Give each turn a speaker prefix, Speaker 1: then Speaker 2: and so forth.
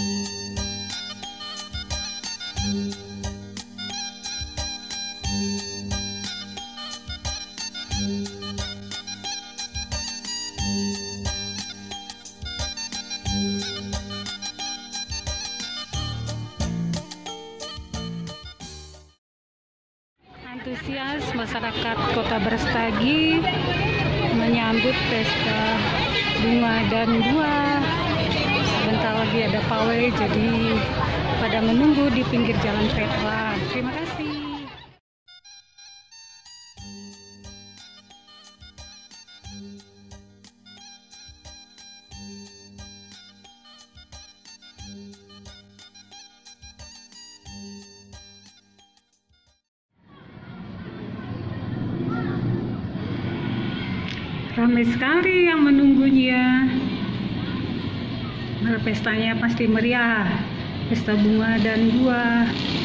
Speaker 1: Antusias masyarakat Kota Brastagi menyambut pesta bunga dan buah. Sebentar lagi ada pawai, jadi pada menunggu di pinggir jalan Petra. Terima kasih. Ramai sekali yang menunggunya. Pestanya pasti meriah, pesta bunga dan buah.